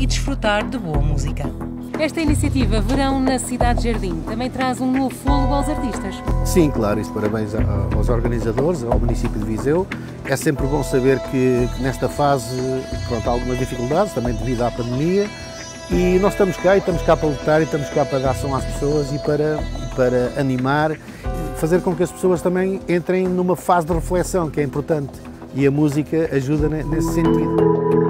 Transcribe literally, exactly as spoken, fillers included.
e desfrutar de boa música. Esta iniciativa Verão na Cidade Jardim também traz um novo fôlego aos artistas. Sim, claro, isso parabéns aos organizadores, ao município de Viseu. É sempre bom saber que, que nesta fase, pronto, há algumas dificuldades, também devido à pandemia, e nós estamos cá e estamos cá para lutar e estamos cá para dar ação às pessoas e para, para animar, fazer com que as pessoas também entrem numa fase de reflexão, que é importante, e a música ajuda nesse sentido.